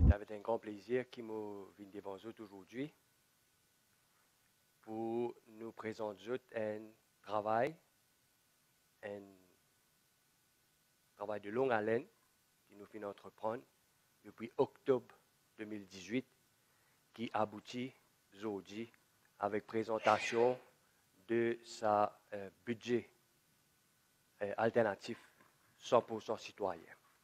C'est avec un grand plaisir qu'il m'a venu devant vous aujourd'hui pour nous présenter un travail de longue haleine qui nous fait entreprendre depuis octobre 2018 qui aboutit aujourd'hui avec présentation de sa budget alternatif 100% citoyen.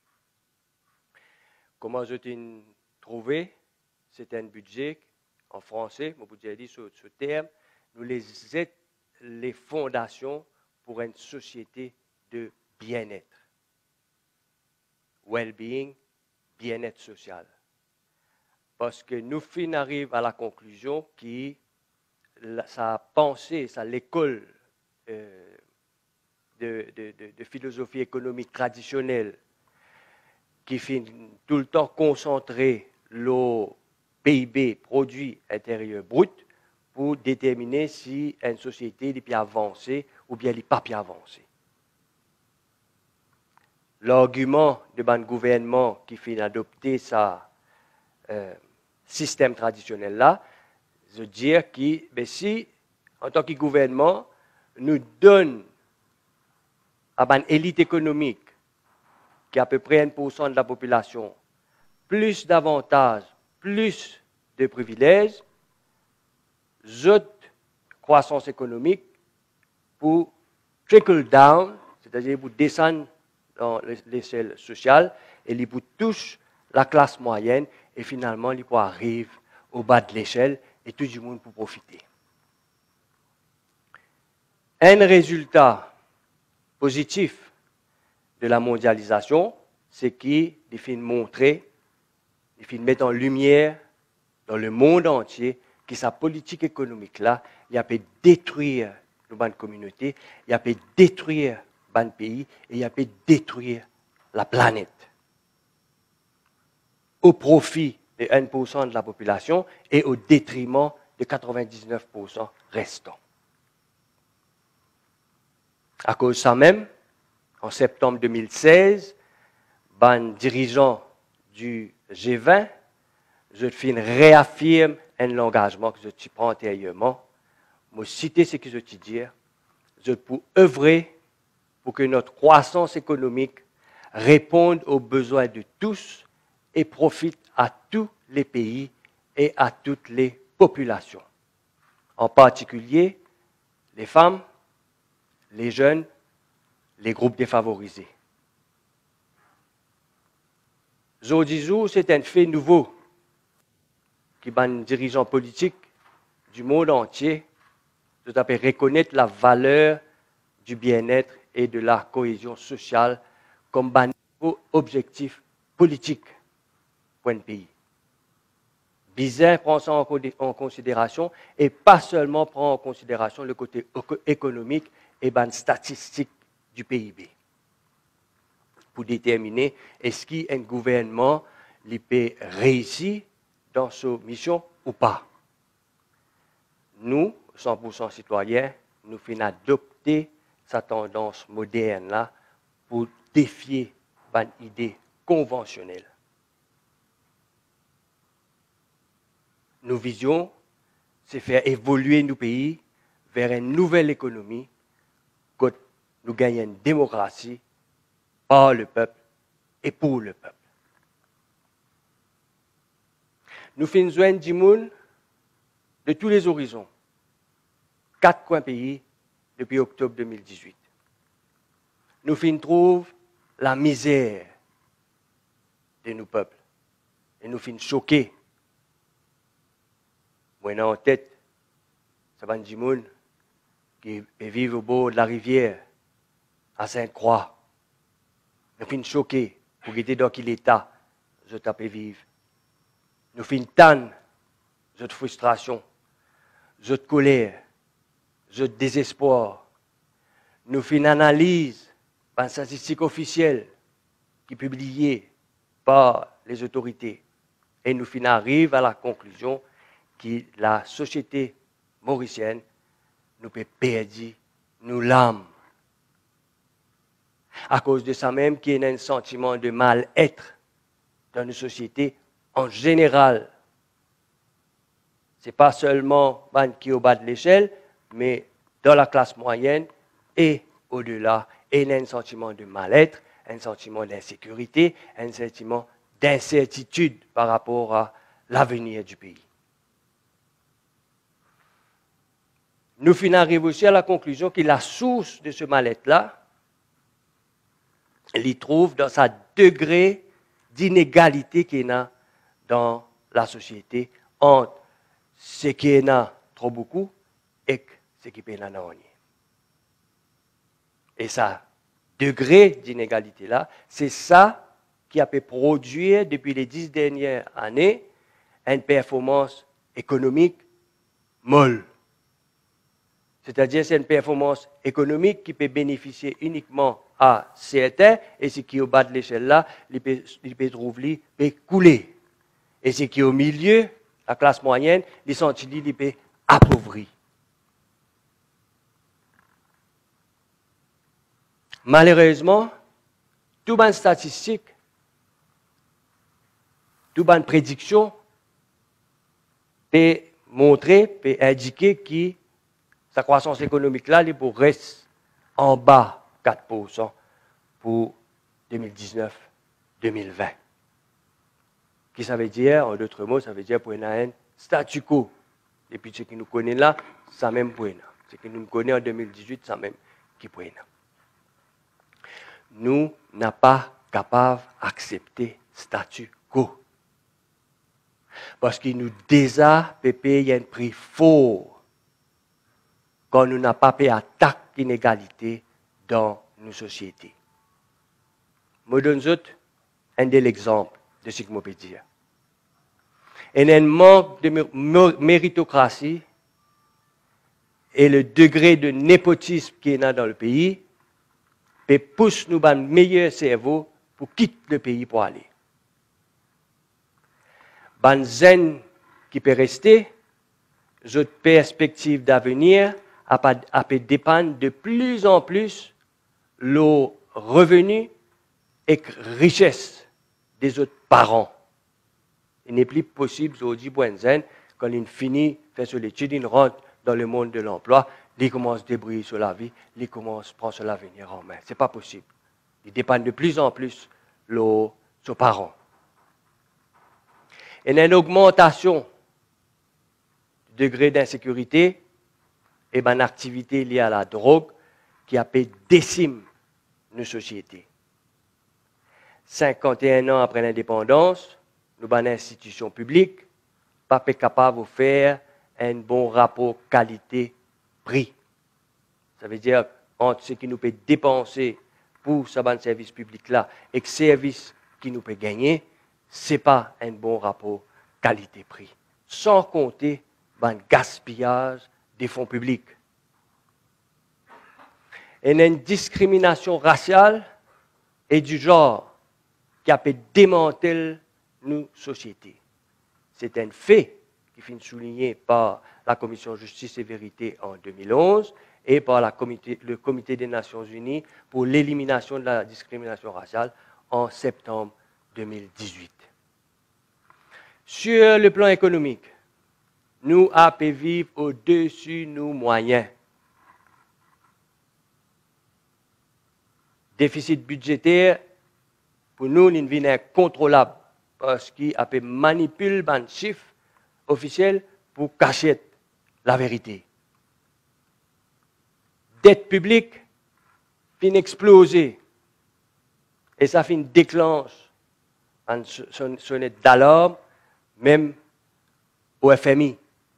Comment je t'ai trouvé? C'est un budget en français, je vous dit ce terme, nous les fondations pour une société de bien-être. Well-being, bien-être social. Parce que nous arrivons à la conclusion que sa pensée, l'école de philosophie économique traditionnelle qui finit tout le temps concentrer le PIB, produit intérieur brut, pour déterminer si une société est bien avancée ou bien elle n'est pas bien avancée. L'argument de ban gouvernement qui finit adopter ce système traditionnel là, je veux dire que si, en tant que gouvernement, nous donne à une élite économique qui est à peu près 1% de la population, plus d'avantages, plus de privilèges, cette croissance économique pour trickle down, c'est-à-dire pour descendre dans l'échelle sociale, et il pour touche la classe moyenne, et finalement, il arrive au bas de l'échelle, et tout le monde pour profiter. Un résultat positif de la mondialisation, c'est qu'il fait montrer, il fait mettre en lumière dans le monde entier que sa politique économique-là, il a pu détruire nos bonnes communautés, il a pu détruire nos pays et il a pu détruire la planète au profit de 1% de la population et au détriment de 99% restants. À cause de ça même, en septembre 2016, les dirigeants du G20, je réaffirme un engagement que je prends antérieurement. Je cite ce que je te dis. Je peux œuvrer pour que notre croissance économique réponde aux besoins de tous et profite à tous les pays et à toutes les populations. En particulier, les femmes, les jeunes, les groupes défavorisés. Aujourd'hui, c'est un fait nouveau qui les dirigeants politiques du monde entier doivent reconnaître la valeur du bien-être et de la cohésion sociale comme un nouveau objectif politique pour un pays. Bizarre prend ça en considération et pas seulement prend en considération le côté économique et statistique du PIB pour déterminer est-ce qu'un gouvernement peut réussir dans sa mission ou pas. Nous, 100% citoyens, nous faisons adopter cette tendance moderne-là pour défier une idée conventionnelle. Nos visions, c'est faire évoluer nos pays vers une nouvelle économie, que nous gagnons une démocratie par le peuple et pour le peuple. Nous faisons joindre du monde de tous les horizons, 4 coins pays depuis octobre 2018. Nous trouvons la misère de nos peuples et nous choqués. Moi, en tête, ça va du monde qui vit au bord de la rivière à Sainte-Croix. Nous choqués pour guetter dans quel état je tape vivre. Nous tannes, de frustration, de colère, de désespoir. Nous analyse par une statistique officielle qui est publiée par les autorités. Et nous arrivons à la conclusion que la société mauricienne nous peut perdre nos l'âme. À cause de ça même, qu'il y a un sentiment de mal-être dans nos sociétés en général, ce n'est pas seulement ban qui est au bas de l'échelle, mais dans la classe moyenne et au-delà, et il y a un sentiment de mal-être, un sentiment d'insécurité, un sentiment d'incertitude par rapport à l'avenir du pays. Nous finissons aussi à la conclusion que la source de ce mal-être-là, elle y trouve dans sa degré d'inégalité qu'il y a dans la société entre ce qui est là trop beaucoup et ce qui est là rien. Et ça, degré d'inégalité-là, c'est ça qui a pu produire depuis les 10 dernières années une performance économique molle. C'est-à-dire c'est une performance économique qui peut bénéficier uniquement à certains, et ce qui est au bas de l'échelle là, il peut trouver, peut couler. Et ce qui est au milieu, la classe moyenne, les sentinelles, il peut appauvrir. Malheureusement, tout les statistiques, tout les prédictions peut montrer, peut indiquer que sa croissance économique là, il pour rester en bas 4% pour 2019-2020. Qui ça veut dire, en d'autres mots, ça veut dire pour un statu quo. Et puis ce qui nous connaît là, ça même pour nous. Ce qui nous connaît en 2018, ça même qui pour nous. Nous n'sommes pas capables d'accepter statu quo. Parce qu'il nous déjà payer un prix fort quand nous n'avons pas payé attaque d'inégalité dans nos sociétés. Je donne un des exemples de ce que je peux dire. Il y a un manque de méritocratie et le degré de népotisme qui est là dans le pays peut pousser nous à un meilleur cerveau pour quitter le pays pour aller. Ban zen qui peut rester, notre perspective d'avenir peut dépendre de plus en plus le revenu et richesse des autres parents. Il n'est plus possible, aujourd'hui, quand il finit, fait son étude, il rentre dans le monde de l'emploi, il commence à débrouiller sur la vie, il commence à prendre son avenir en main. Ce n'est pas possible. Il dépend de plus en plus de ses parents. Il y a une augmentation du degré d'insécurité et d'une activité liée à la drogue qui a décime nos sociétés. 51 ans après l'indépendance, nous avons une institution publique pas capable de faire un bon rapport qualité-prix. Ça veut dire entre ce qui nous peut dépenser pour ce service public-là et le service qui nous peut gagner, ce n'est pas un bon rapport qualité-prix. Sans compter le gaspillage des fonds publics. Il y a une discrimination raciale et du genre qui a pu démanteler nos sociétés. C'est un fait qui fut souligné par la Commission Justice et Vérité en 2011 et par le Comité des Nations Unies pour l'élimination de la discrimination raciale en septembre 2018. Sur le plan économique, nous avons pu vivre au-dessus de nos moyens. Déficit budgétaire, pour nous, il devient incontrôlable parce qu'il a pu manipuler les chiffres officiels pour cacher la vérité. Dette publique finit exploser et ça finit déclenche une sonnette d'alarme, même au FMI.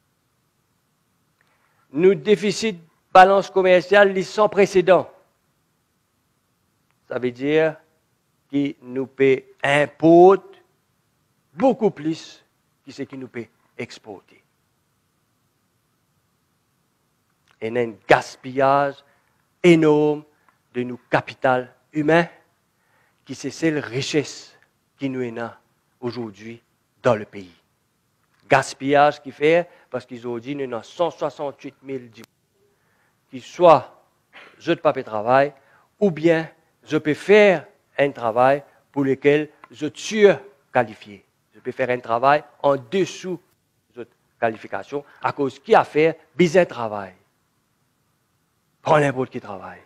Nous déficit balance commerciale sans précédent. Ça veut dire qu'il nous peut importer beaucoup plus que ce qu'il nous peut exporter. Et il y a un gaspillage énorme de nos capitaux humains qui c'est cette richesse qui nous est aujourd'hui dans le pays. Gaspillage qui fait parce qu'aujourd'hui nous avons 168 000 qui soit je ne peux pas travailler ou bien je peux faire un travail pour lequel je suis qualifié. Je peut faire un travail en dessous des autres qualifications, à cause qui a fait bizarre travail. Pas n'importe qui travail.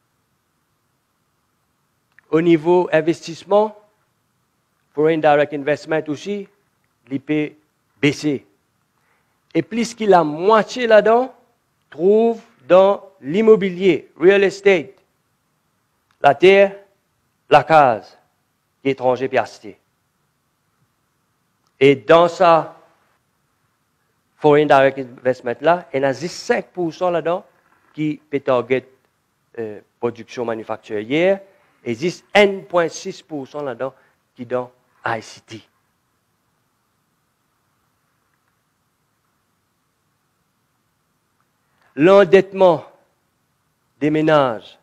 Au niveau investissement, Foreign Direct Investment aussi, il peut baisser. Et plus qu'il a moitié là-dedans, trouve dans l'immobilier, real estate, la terre, la case, qui est étranger puis acheté. Et dans ça, Foreign Direct Investment là, il y a 5% là-dedans qui peut target production manufacturière et 1,6% là-dedans qui dans ICT. L'endettement des ménages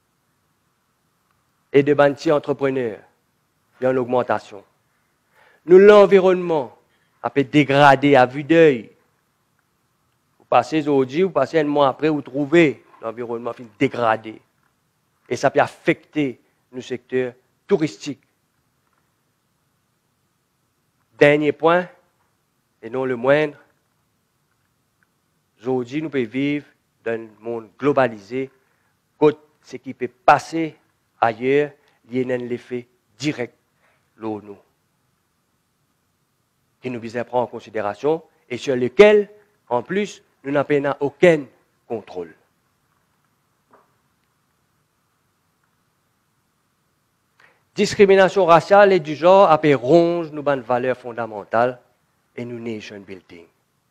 et des banquiers entrepreneurs est en augmentation. Nous, l'environnement a été dégradé à vue d'œil. Vous passez aujourd'hui, vous passez un mois après, vous trouvez l'environnement dégradé. Et ça peut affecter le secteur touristique. Dernier point, et non le moindre, aujourd'hui, nous pouvons vivre dans un monde globalisé, où ce qui peut passer ailleurs, il y a un effet direct sur nous, qui nous devons prendre en considération et sur lequel, en plus, nous n'avons aucun contrôle. Discrimination raciale et du genre après ronge nos valeurs fondamentales et nous nation building.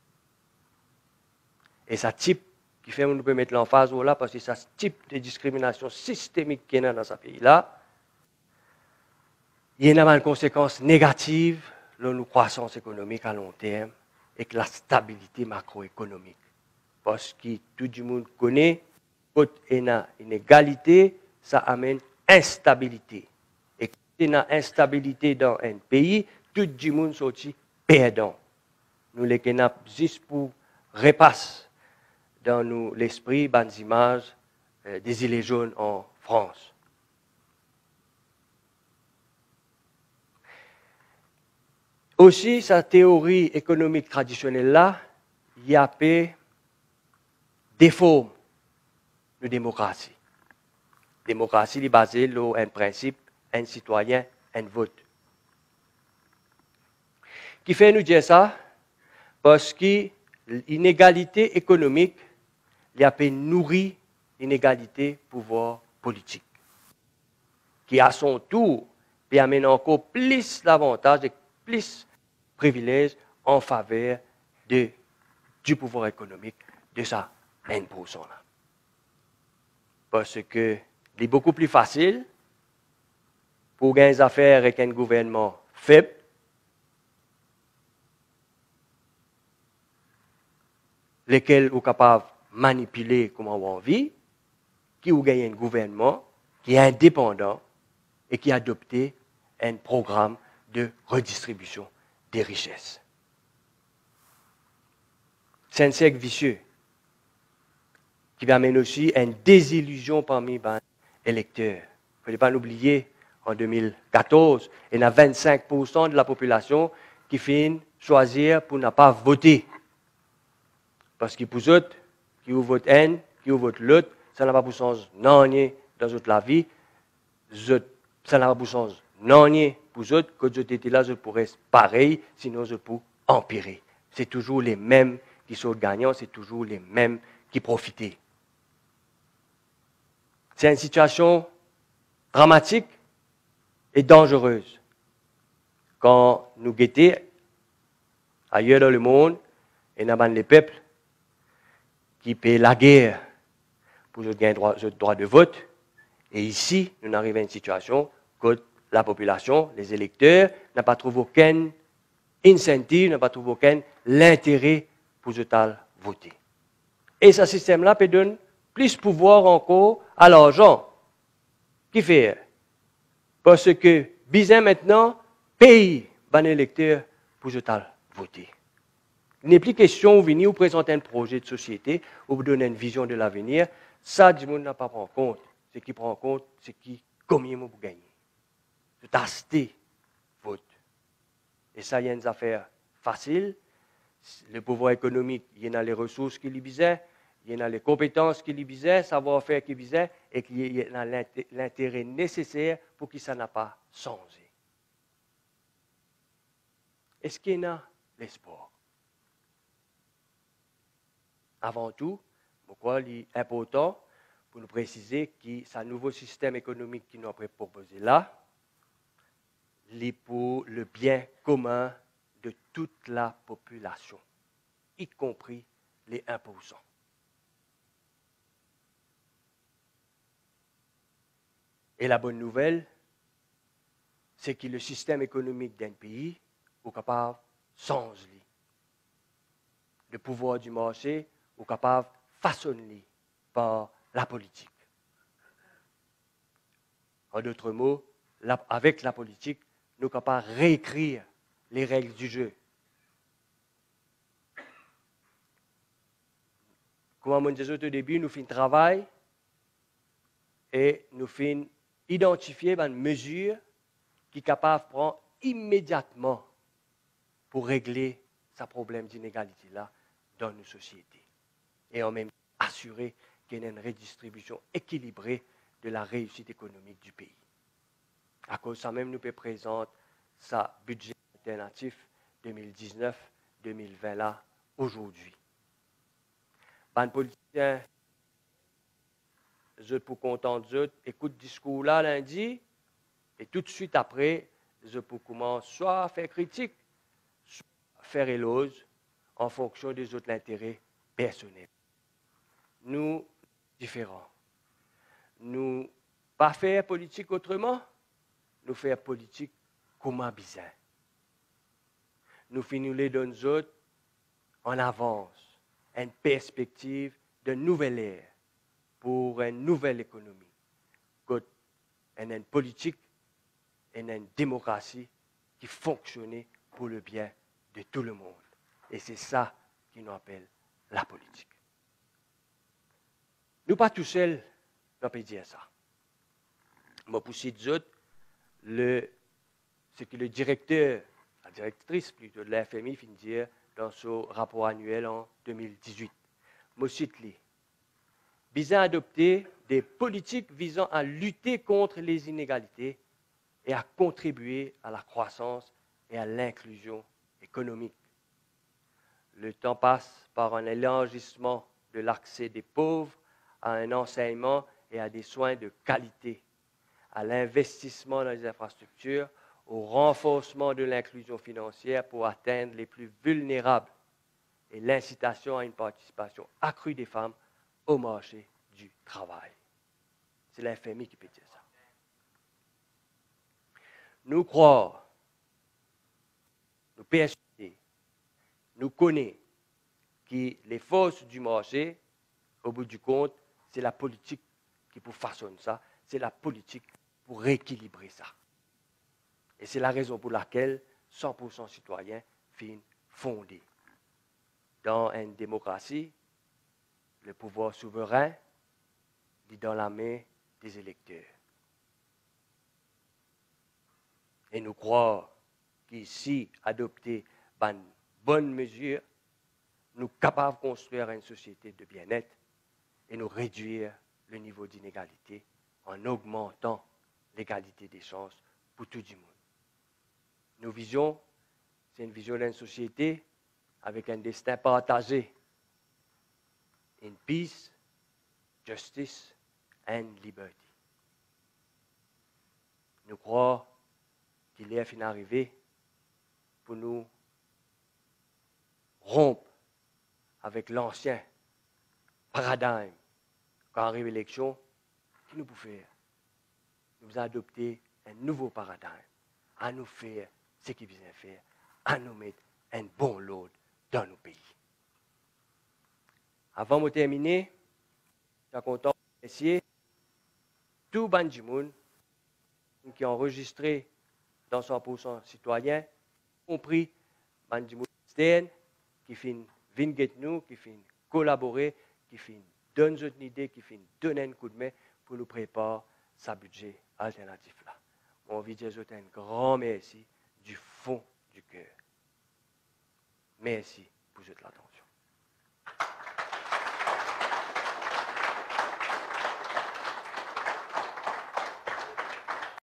Et ça type qui fait que nous pouvons mettre l'emphase là parce que ça type de discrimination systémique qui est dans ce pays-là, il y a une conséquence négative sur nos croissances économiques à long terme et la stabilité macroéconomique. Parce que tout le monde connaît, quand il y a une égalité, ça amène instabilité. Et quand il y a une instabilité dans un pays, tout le monde sortit perdant. Nous les avons juste pour repasser dans l'esprit des images des Gilets jaunes en France. Aussi, sa théorie économique traditionnelle-là, il y a des formes de démocratie. La démocratie est basée sur un principe, un citoyen, un vote. Qui fait nous dire ça? Parce que l'inégalité économique, il y a nourri l'inégalité pouvoir politique, qui à son tour peut amener encore plus d'avantages et plus de privilèges en faveur du pouvoir économique de ça 1% là. Parce que c'est beaucoup plus facile pour gagner des affaires avec un gouvernement faible lesquels sont capables de manipuler comme on envie, qui ont gagné un gouvernement qui est indépendant et qui a adopté un programme de redistribution des richesses. C'est un cercle vicieux qui va amener aussi une désillusion parmi les électeurs. Il ne faut pas l'oublier, en 2014, il y a 25% de la population qui finit choisir pour ne pas voter. Parce que pour eux, qui vous votent un, qui vous votent l'autre, ça n'a pas de sens non dans la vie. Ça n'a pas de sens non pour eux, que vous étiez là, je pourrais être pareil, sinon je pourrais empirer. C'est toujours les mêmes qui sont gagnants, c'est toujours les mêmes qui profitent. C'est une situation dramatique et dangereuse. Quand nous guettons ailleurs dans le monde, et nous avons les peuples qui paient la guerre pour gagner le droit de vote. Et ici, nous arrivons à une situation où la population, les électeurs, n'ont pas trouvé aucun incentive, n'ont pas trouvé aucun intérêt pour voter. Et ce système-là peut donner plus de pouvoir encore à l'argent. Qui fait? Parce que, bizarre maintenant, paye un électeur pour voter. Il n'est plus question de venir vous présenter un projet de société ou vous donner une vision de l'avenir. Ça, du monde n'a pas pris en compte. Ce qui prend en compte, c'est combien vous gagnez. C'est acheter vote. Et Et ça, il y a une affaire facile. Le pouvoir économique, il y a les ressources qui lui visaient, il y a les compétences qui lui visaient, savoir-faire qui visait, et qu'il y a l'intérêt nécessaire pour que ça n'a pas changé. Est-ce qu'il y a l'espoir? Avant tout, pourquoi il est important pour nous préciser que ce nouveau système économique qui nous a proposé là, est pour le bien commun de toute la population, y compris les 1%. Et la bonne nouvelle, c'est que le système économique d'un pays est capable de changer. Le pouvoir du marché est capable de façonner par la politique. En d'autres mots, avec la politique, nous sommes capables de réécrire les règles du jeu. Comme on disait au début, nous faisons un travail et nous faisons identifier une mesure qui est capable de prendre immédiatement pour régler ce problème d'inégalité-là dans nos sociétés. Et en même temps, assurer qu'il y ait une redistribution équilibrée de la réussite économique du pays. À cause de ça même, nous peut présenter sa budget alternatif 2019-2020 là, aujourd'hui. Les politiciens, je pour content d'eux, écoutent le discours là lundi, et tout de suite après, je peux commencer soit à faire critique, soit à faire éloge en fonction des autres intérêts personnels. Nous, différents. Nous, pas faire politique autrement, nous faire politique comme un bizarre. Nous finissons les donner aux autres en avance, une perspective de nouvelle ère pour une nouvelle économie, une politique et une démocratie qui fonctionne pour le bien de tout le monde. Et c'est ça qui nous appelle la politique. Nous pas tout seuls, on peut dire ça. Moi, pour ces autres, ce que le directeur, la directrice plutôt de la FMI finit de dire dans son rapport annuel en 2018. Moi, cite les visant à adopter des politiques visant à lutter contre les inégalités et à contribuer à la croissance et à l'inclusion économique. Le temps passe par un élargissement de l'accès des pauvres à un enseignement et à des soins de qualité, à l'investissement dans les infrastructures, au renforcement de l'inclusion financière pour atteindre les plus vulnérables et l'incitation à une participation accrue des femmes au marché du travail. C'est la FMI qui peut dire ça. Nous croyons, nous persuadons, nous connaissons que les forces du marché, au bout du compte, c'est la politique qui pour façonner ça, c'est la politique pour rééquilibrer ça. Et c'est la raison pour laquelle 100% citoyens finissent fondés. Dans une démocratie, le pouvoir souverain est dans la main des électeurs. Et nous croyons qu'ici, adopter une bonne mesure, nous sommes capables de construire une société de bien-être et nous réduire le niveau d'inégalité en augmentant l'égalité des chances pour tout le monde. Nos visions, c'est une vision d'une société avec un destin partagé. In peace, justice and liberty. Nous croyons qu'il est fin arrivé pour nous rompre avec l'ancien paradigme. Quand arrive l'élection, qu'est-ce que nous pouvons faire? Nous avons adopté un nouveau paradigme, à nous faire ce qu'il vient faire, à nous mettre un bon lot dans nos pays. Avant de terminer, je suis content de remercier tout Banjimoun qui a enregistré dans 100% citoyen, y compris Banjimoun Stern, qui fait venir nous, qui fait collaborer, qui fait donner une idée, qui fait donner un coup de main pour nous préparer sa budget alternatif là. On veut dire un grand merci du fond du cœur. Merci pour votre attention.